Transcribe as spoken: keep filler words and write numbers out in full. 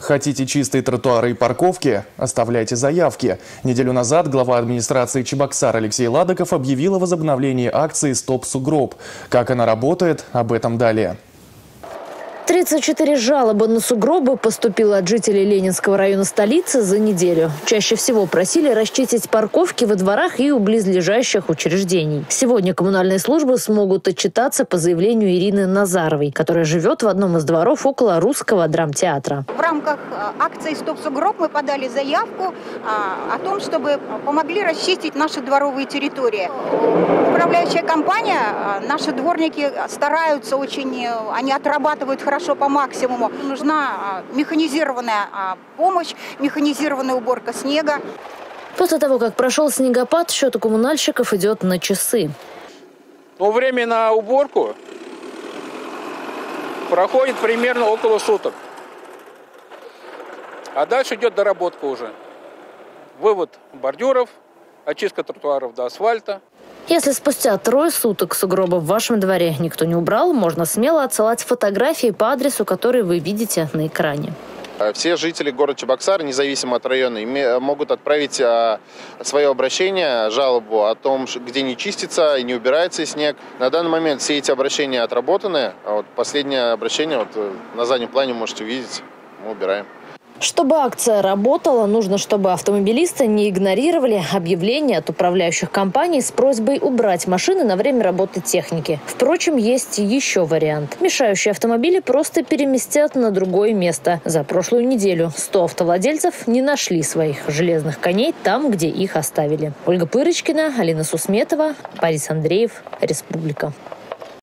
Хотите чистые тротуары и парковки? Оставляйте заявки. Неделю назад глава администрации Чебоксар Алексей Ладыков объявил о возобновлении акции «Стоп сугроб». Как она работает, об этом далее. тридцать четыре жалобы на сугробы поступило от жителей Ленинского района столицы за неделю. Чаще всего просили расчистить парковки во дворах и у близлежащих учреждений. Сегодня коммунальные службы смогут отчитаться по заявлению Ирины Назаровой, которая живет в одном из дворов около Русского драмтеатра. В рамках акции «Стоп сугроб» мы подали заявку о том, чтобы помогли расчистить наши дворовые территории. Управляющая компания, наши дворники стараются очень, они отрабатывают хорошо. Хорошо по максимуму. Нужна механизированная помощь, механизированная уборка снега. После того, как прошел снегопад, счет у коммунальщиков идет на часы. Ну, время на уборку проходит примерно около суток. А дальше идет доработка уже. Вывод бордюров, очистка тротуаров до асфальта. Если спустя трое суток сугроба в вашем дворе никто не убрал, можно смело отсылать фотографии по адресу, который вы видите на экране. Все жители города Чебоксар, независимо от района, могут отправить свое обращение, жалобу о том, где не чистится и не убирается снег. На данный момент все эти обращения отработаны. А вот последнее обращение вот на заднем плане можете увидеть, мы убираем. Чтобы акция работала, нужно, чтобы автомобилисты не игнорировали объявления от управляющих компаний с просьбой убрать машины на время работы техники. Впрочем, есть еще вариант. Мешающие автомобили просто переместят на другое место. За прошлую неделю сто автовладельцев не нашли своих железных коней там, где их оставили. Ольга Пырочкина, Алина Сусметова, Борис Андреев, Республика.